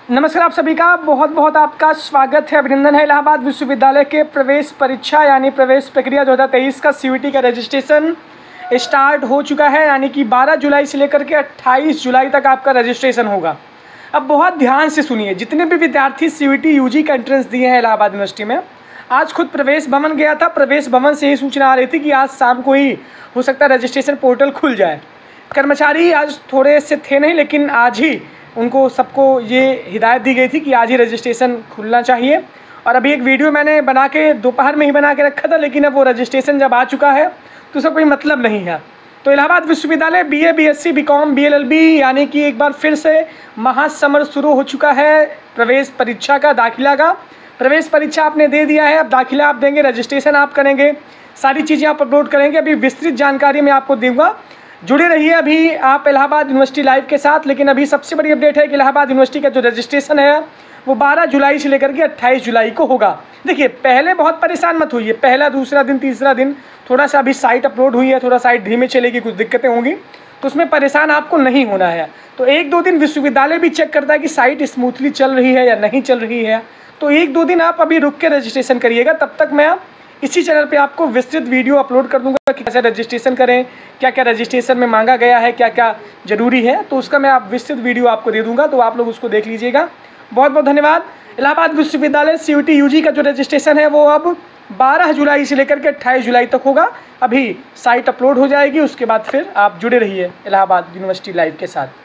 नमस्कार, आप सभी का बहुत बहुत आपका स्वागत है, अभिनंदन है। इलाहाबाद विश्वविद्यालय के प्रवेश परीक्षा यानी प्रवेश प्रक्रिया 2023 का सीयूईटी का रजिस्ट्रेशन स्टार्ट हो चुका है। यानी कि 12 जुलाई से लेकर के 28 जुलाई तक आपका रजिस्ट्रेशन होगा। अब बहुत ध्यान से सुनिए, जितने भी विद्यार्थी सीयूईटी यूजी का एंट्रेंस दिए हैं इलाहाबाद यूनिवर्सिटी में, आज खुद प्रवेश भवन गया था। प्रवेश भवन से ही सूचना आ रही थी कि आज शाम को ही हो सकता है रजिस्ट्रेशन पोर्टल खुल जाए। कर्मचारी आज थोड़े से थे नहीं, लेकिन आज ही उनको सबको ये हिदायत दी गई थी कि आज ही रजिस्ट्रेशन खुलना चाहिए। और अभी एक वीडियो मैंने बना के दोपहर में ही बना के रखा था, लेकिन अब वो रजिस्ट्रेशन जब आ चुका है तो उसका कोई मतलब नहीं है। तो इलाहाबाद विश्वविद्यालय बीए, बीएससी, बीकॉम, बीएलएलबी यानी कि एक बार फिर से महासमर शुरू हो चुका है प्रवेश परीक्षा का, दाखिला का। प्रवेश परीक्षा आपने दे दिया है, अब दाखिला आप देंगे, रजिस्ट्रेशन आप करेंगे, सारी चीज़ें आप अपलोड करेंगे। अभी विस्तृत जानकारी मैं आपको दूंगा, जुड़े रहिए अभी आप इलाहाबाद यूनिवर्सिटी लाइव के साथ। लेकिन अभी सबसे बड़ी अपडेट है कि इलाहाबाद यूनिवर्सिटी का जो रजिस्ट्रेशन है वो 12 जुलाई से लेकर के 28 जुलाई को होगा। देखिए, पहले बहुत परेशान मत होइए, पहला दूसरा दिन तीसरा दिन थोड़ा सा अभी साइट अपलोड हुई है, थोड़ा साइट धीमे चलेगी, कुछ दिक्कतें होंगी, तो उसमें परेशान आपको नहीं होना है। तो एक दो दिन विश्वविद्यालय भी चेक करता है कि साइट स्मूथली चल रही है या नहीं चल रही है, तो एक दो दिन आप अभी रुक के रजिस्ट्रेशन करिएगा। तब तक मैं इसी चैनल पे आपको विस्तृत वीडियो अपलोड कर दूंगा कि कैसे रजिस्ट्रेशन करें, क्या क्या रजिस्ट्रेशन में मांगा गया है, क्या क्या ज़रूरी है, तो उसका मैं विस्तृत वीडियो आपको दे दूंगा, तो आप लोग उसको देख लीजिएगा। बहुत बहुत धन्यवाद। इलाहाबाद विश्वविद्यालय सीयूईटी यूजी का जो रजिस्ट्रेशन है वो अब 12 जुलाई से लेकर के 28 जुलाई तक होगा। अभी साइट अपलोड हो जाएगी, उसके बाद फिर आप जुड़े रहिए इलाहाबाद यूनिवर्सिटी लाइव के साथ।